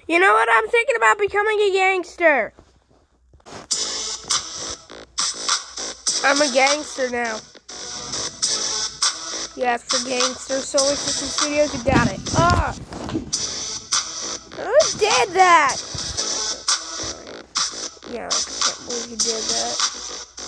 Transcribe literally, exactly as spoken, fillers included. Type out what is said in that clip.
You know what? I'm thinking about becoming a gangster. I'm a gangster now. You asked for Gangster Solar System Studios, you got it. Ah! Who did that? Yeah, I can't believe you did that.